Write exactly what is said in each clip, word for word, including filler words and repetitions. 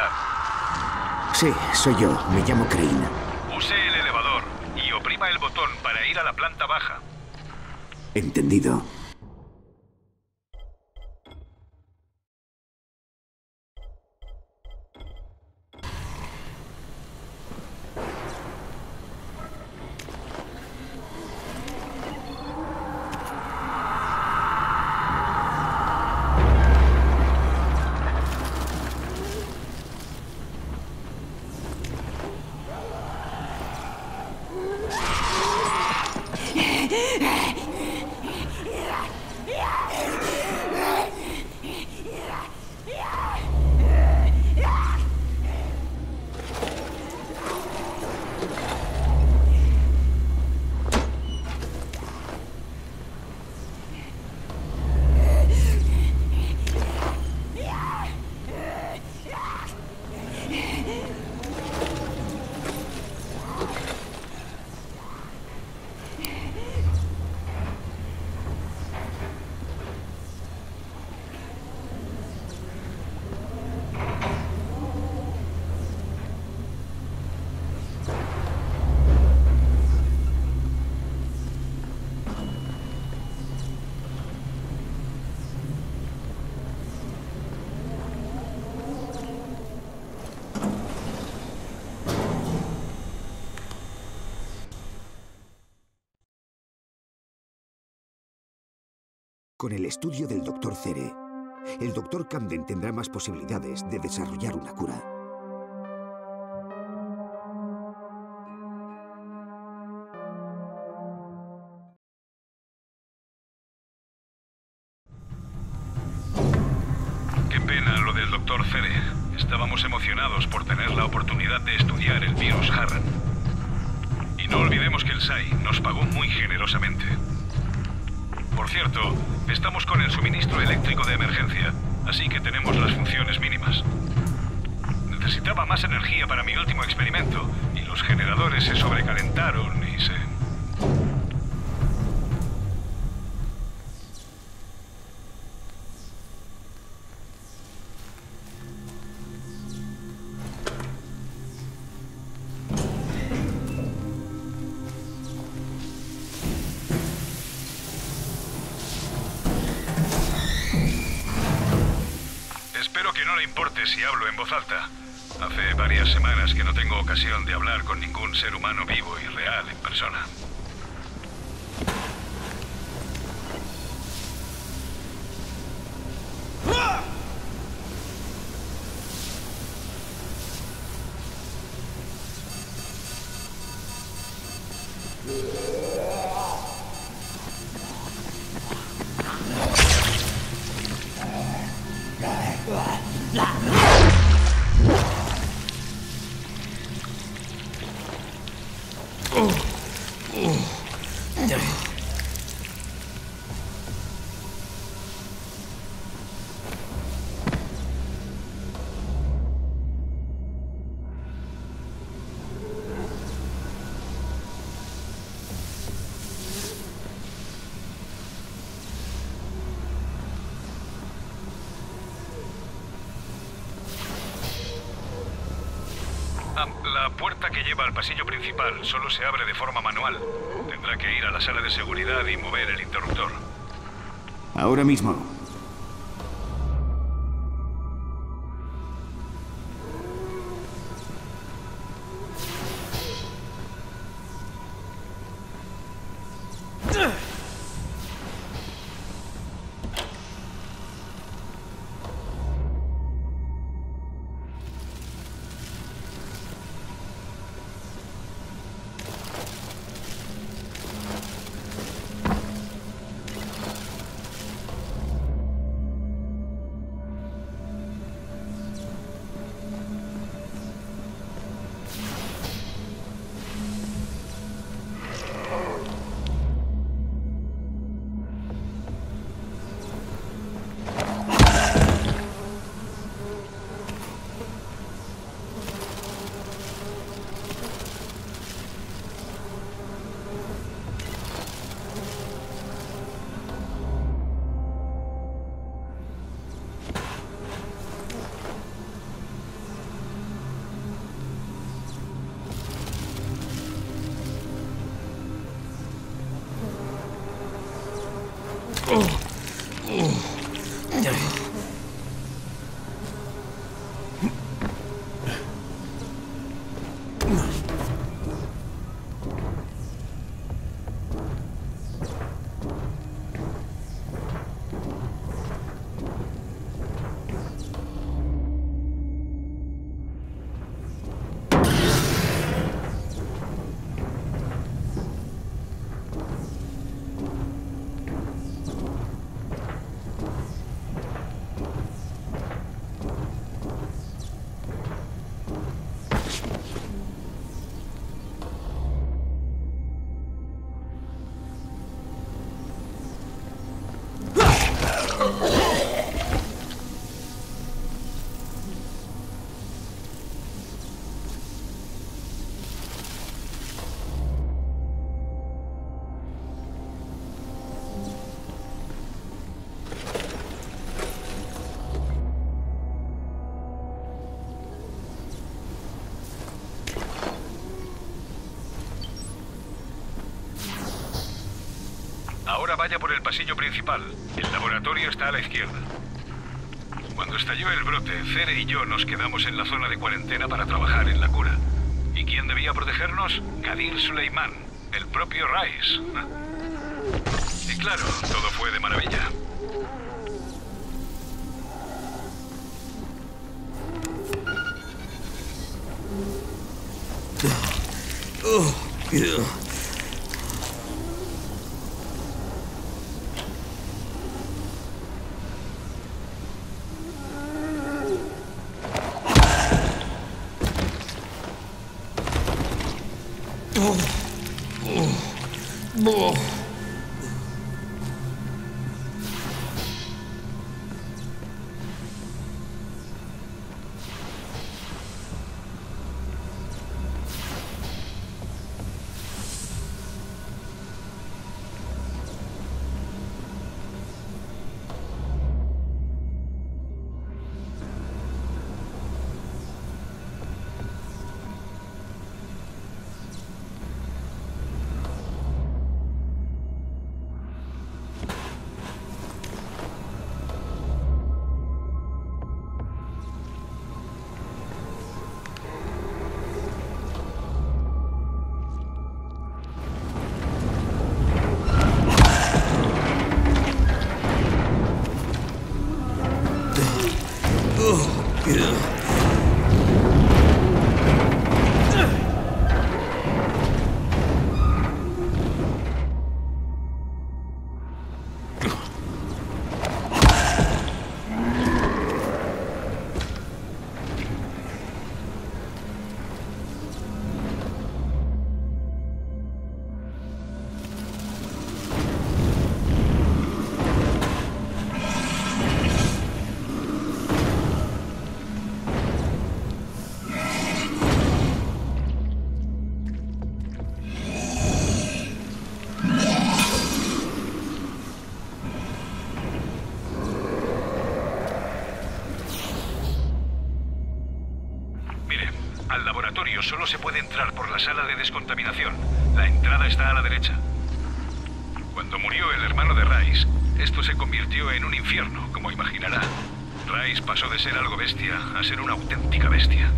seguridad. Sí, soy yo. Me llamo Crane. Use el elevador y oprima el botón para ir a la planta baja. Entendido. Con el estudio del doctor Cere, el doctor Camden tendrá más posibilidades de desarrollar una cura. Qué pena lo del doctor Cere. Estábamos emocionados por tener la oportunidad de estudiar el virus Harran. Y no olvidemos que el S A I nos pagó muy generosamente. Por cierto, estamos con el suministro eléctrico de emergencia, así que tenemos las funciones mínimas. Necesitaba más energía para mi último experimento, y los generadores se sobrecalentaron y se... Espero que no le importe si hablo en voz alta. Hace varias semanas que no tengo ocasión de hablar con ningún ser humano vivo y real en persona. La puerta que lleva al pasillo principal solo se abre de forma manual. Tendrá que ir a la sala de seguridad y mover el interruptor. Ahora mismo. Ahora vaya por el pasillo principal. El laboratorio está a la izquierda. Cuando estalló el brote, Cere y yo nos quedamos en la zona de cuarentena para trabajar en la cura. ¿Y quién debía protegernos? Qadir Suleiman, el propio Rais. Y claro, todo fue de maravilla. Oh, yeah. Solo se puede entrar por la sala de descontaminación. La entrada está a la derecha. Cuando murió el hermano de Rais, esto se convirtió en un infierno, como imaginará. Rais pasó de ser algo bestia a ser una auténtica bestia.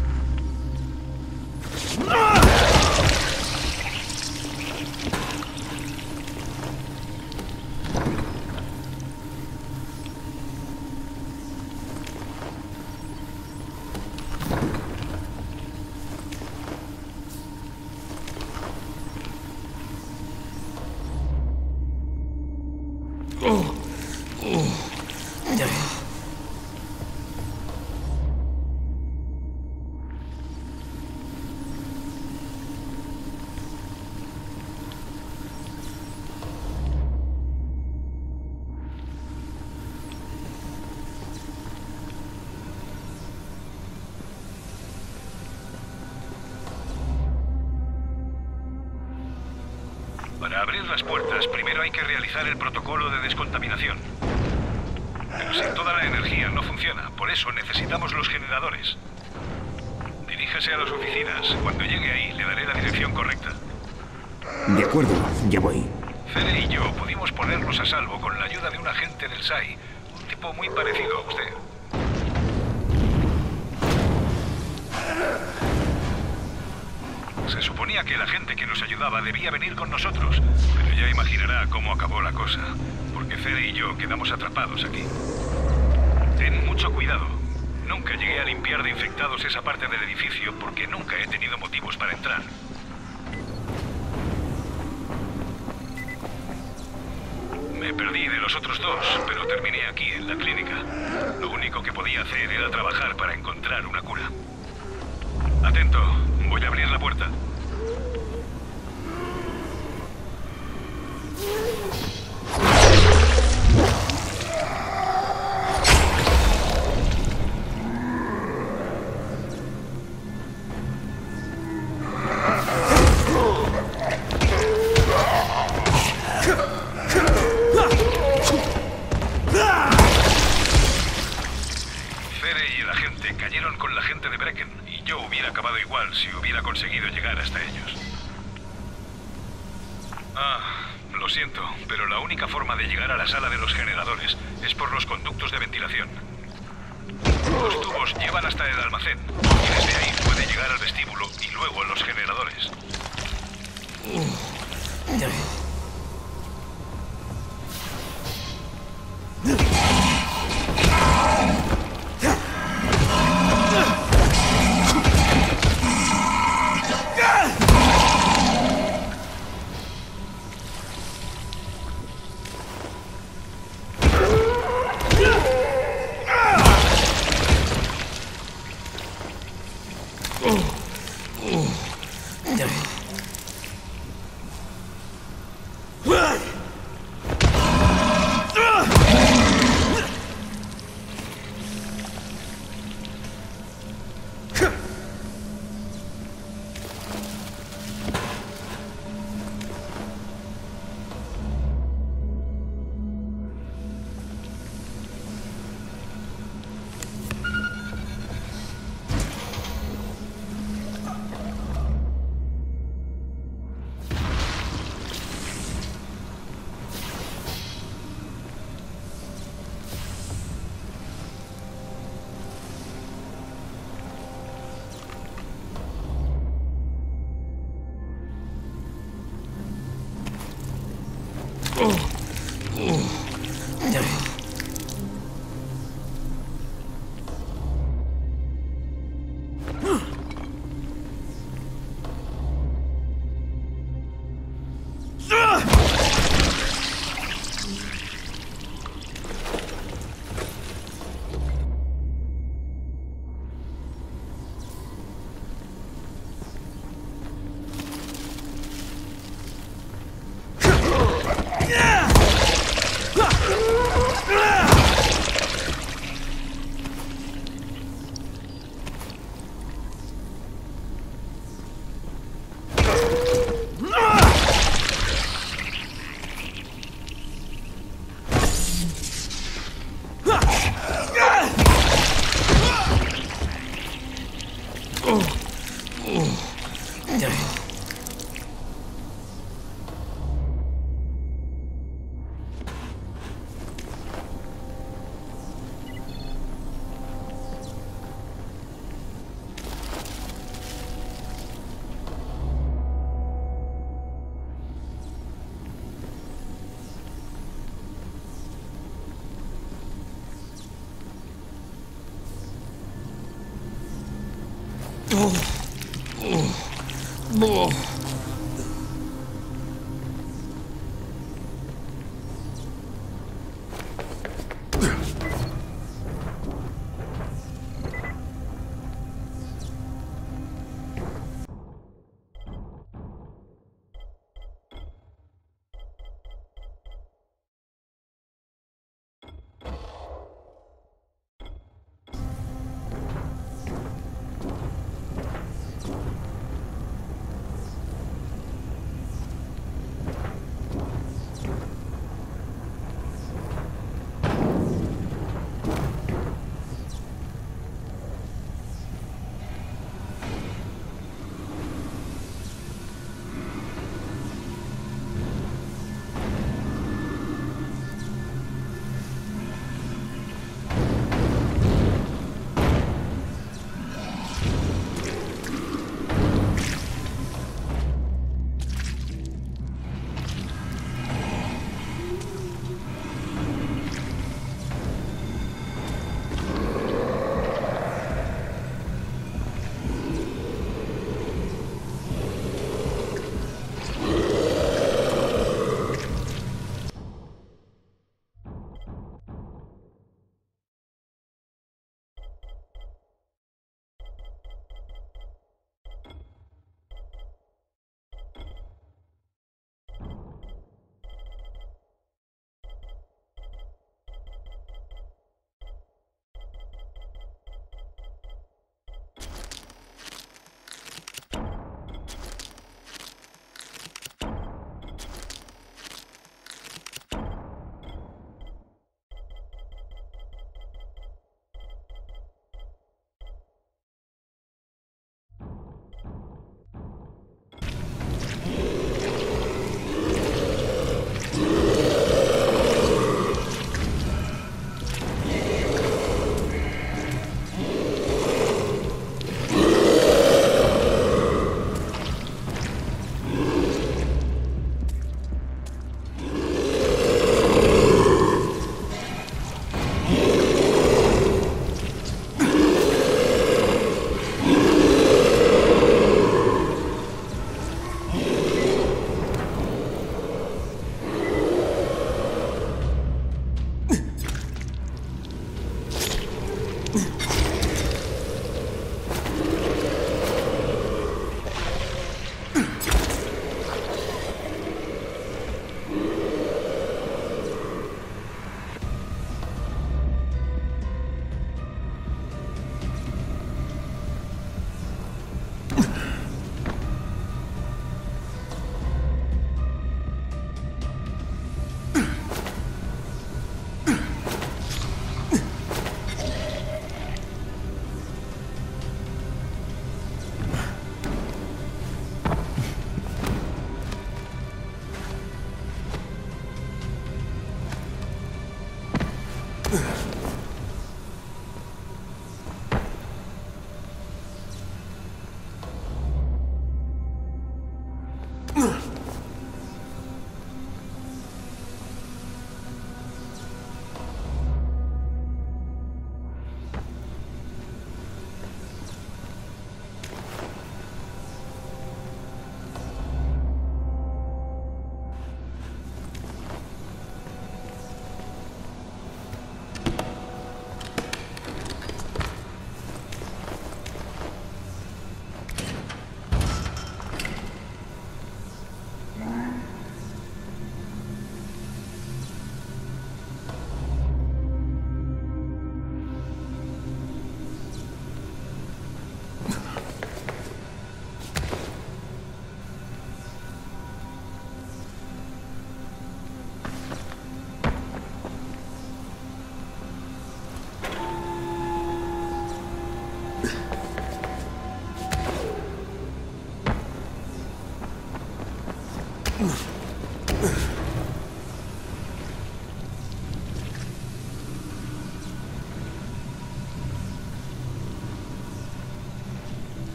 Para abrir las puertas, primero hay que realizar el protocolo de descontaminación. Pero si toda la energía no funciona, por eso necesitamos los generadores. Diríjase a las oficinas. Cuando llegue ahí, le daré la dirección correcta. De acuerdo, ya voy. Cere y yo pudimos ponernos a salvo con la ayuda de un agente del S A I, un tipo muy parecido a usted. Se suponía que el agente que nos ayudaba debía venir con nosotros, pero ya imaginará cómo acabó la cosa, porque Cere y yo quedamos atrapados aquí. Ten mucho cuidado. Nunca llegué a limpiar de infectados esa parte del edificio porque nunca he tenido motivos para entrar. Me perdí de los otros dos, pero terminé aquí en la clínica. Lo único que podía hacer era trabajar para encontrar una cura. Atento, voy a abrir la puerta. con la gente de Brecken, y yo hubiera acabado igual si hubiera conseguido llegar hasta ellos. Ah, lo siento, pero la única forma de llegar a la sala de los generadores es por los conductos de ventilación. Los tubos llevan hasta el almacén, y desde ahí puede llegar al vestíbulo y luego a los generadores.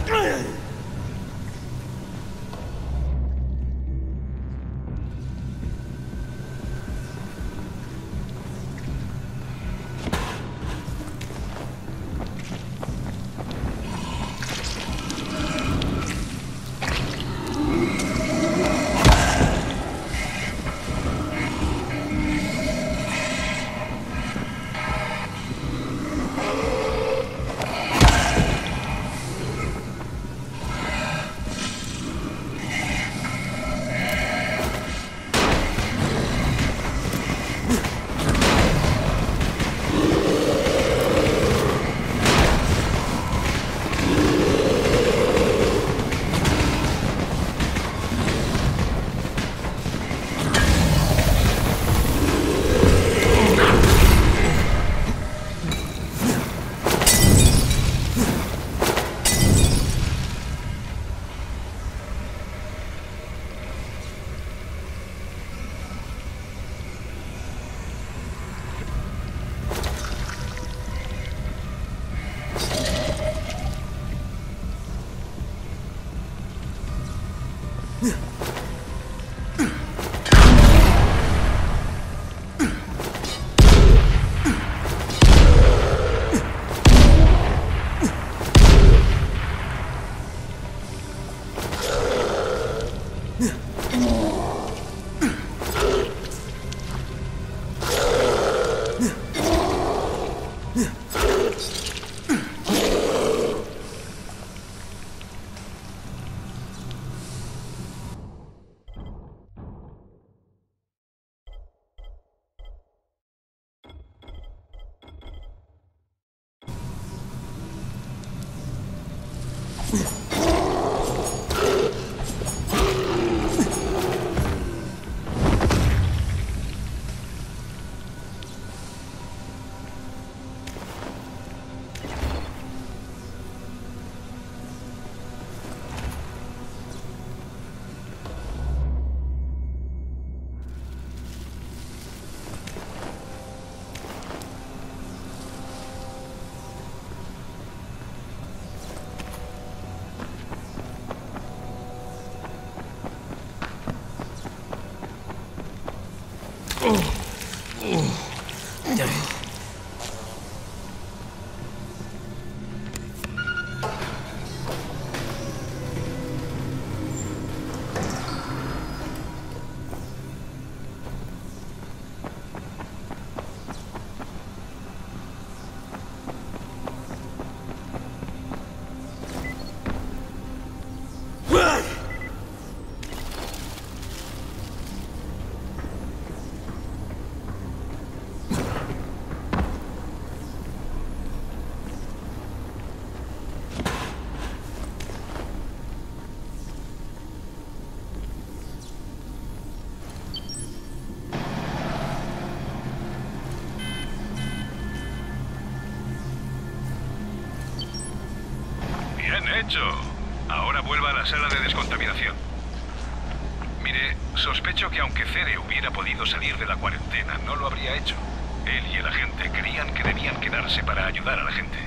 Hecho. Ahora vuelva a la sala de descontaminación. Mire, sospecho que aunque Cere hubiera podido salir de la cuarentena, no lo habría hecho. Él y el agente creían que debían quedarse para ayudar a la gente.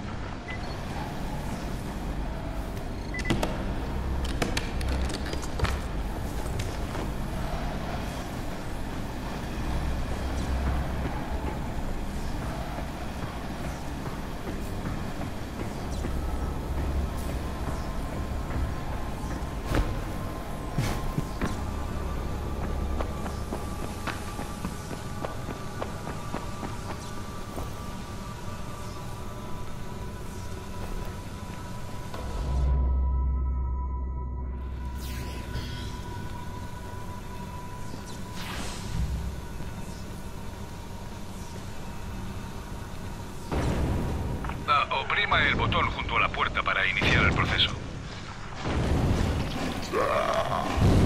Oprima el botón junto a la puerta para iniciar el proceso.